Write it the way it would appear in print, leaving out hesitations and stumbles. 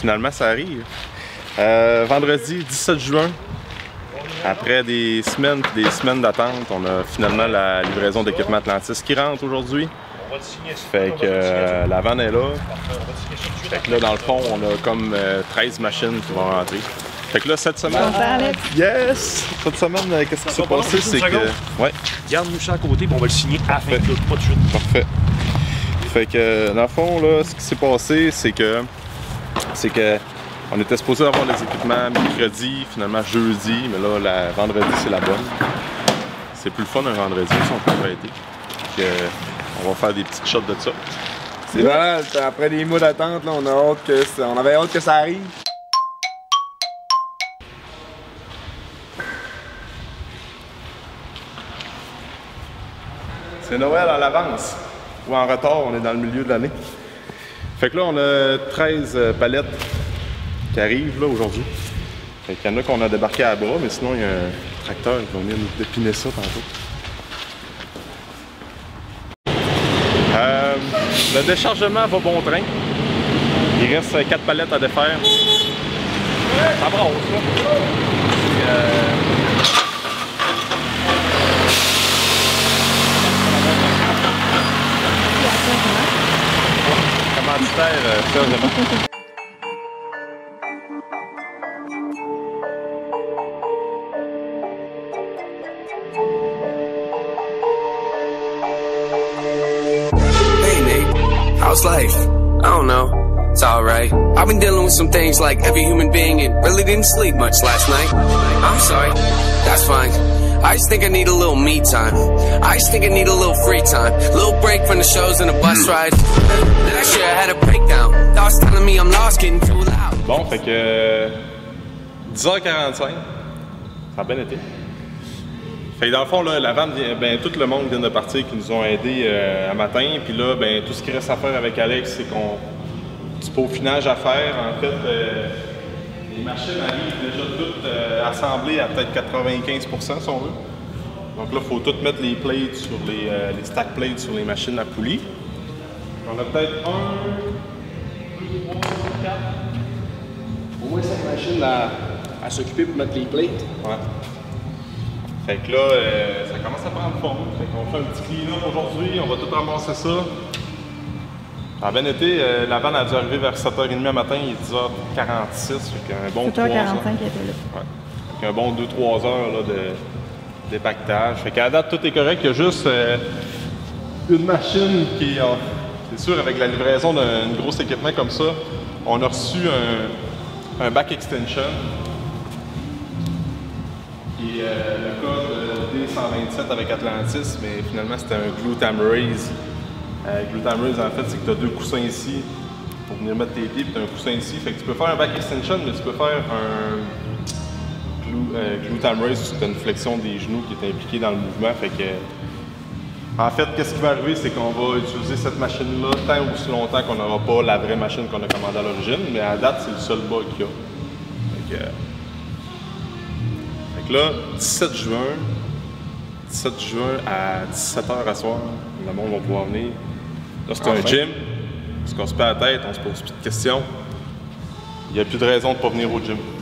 finalement, ça arrive. Vendredi 17 juin, après des semaines et des semaines d'attente, on a finalement la livraison d'équipement Atlantis qui rentre aujourd'hui. Fait que la vanne est là. Fait que là, dans le fond, on a comme 13 machines qui vont rentrer. Fait que là, cette semaine... Yes! Cette semaine, qu'est-ce qui s'est passé? C'est que... Ouais. Garde-nous ça à côté, puis on va le signer à la fin de tout, pas de suite. Parfait. Fait que, dans le fond, là, ce qui s'est passé, c'est que on était supposé avoir les équipements mercredi, finalement jeudi, mais là, vendredi, c'est la bonne. C'est plus le fun un vendredi, si on peut arrêter. Fait que, on va faire des petites shots de ça. C'est vrai, après des mois d'attente, on avait hâte que ça arrive. C'est Noël en avance, ou en retard, on est dans le milieu de l'année. Fait que là, on a 13 palettes qui arrivent là aujourd'hui. Fait qu'il y en a qu'on a débarqué à bras, mais sinon, il y a un tracteur qui va venir nous dépiner ça tantôt. Le déchargement va bon train. Il reste 4 palettes à défaire. Ça brasse, là. Commanditaire, sérieusement. How's life? I don't know. It's alright. I've been dealing with some things like every human being and really didn't sleep much last night. I'm sorry. That's fine. I just think I need a little me time. I just think I need a little free time. A little break from the shows and the bus rides. Last year I had a breakdown. Thoughts telling me I'm lost, getting too loud. Bon, fait que 10h45. Ça a bien été. Fait que dans le fond, là, la vanne, ben, tout le monde vient de partir qui nous ont aidés à matin. Puis là, ben, tout ce qui reste à faire avec Alex, c'est qu'on du peaufinage à faire. En fait, les machines arrivent déjà toutes assemblées à peut-être 95% si on veut. Donc là, il faut tout mettre les plates sur les stack plates sur les machines à poulie. On a peut-être 1, 2, 3, 4. Au moins 5 machines à s'occuper pour mettre les plates. Ouais. Fait que là, ça commence à prendre forme. Fait qu'on fait un petit clean-up aujourd'hui, on va tout ramasser ça. Ça a bien été, la vanne a dû arriver vers 7h30 le matin, il est 10h46, fait qu'un bon 3 heures. 7h45 qui était là. Ouais. Fait qu'un bon 2-3 heures là, de dépactage. Fait qu'à la date, tout est correct, il y a juste une machine qui est, c'est sûr, avec la livraison d'un gros équipement comme ça, on a reçu un back extension. Et le code D127 avec Atlantis, mais finalement c'était un Glutamerase. Glutamerase en fait c'est que tu as 2 coussins ici pour venir mettre tes pieds, puis tu as un coussin ici. Fait que tu peux faire un back extension, mais tu peux faire un Glutamerase, c'est une flexion des genoux qui est impliquée dans le mouvement. Fait que, en fait, qu'est-ce qui va arriver, c'est qu'on va utiliser cette machine-là tant ou aussi longtemps qu'on n'aura pas la vraie machine qu'on a commandée à l'origine, mais à date c'est le seul bug qu'il y a. Fait que là, 17 juin à 17h à soir, le monde va pouvoir venir. Là, c'est un gym, parce qu'on se pète la tête, on se pose plus de questions. Il n'y a plus de raison de ne pas venir au gym.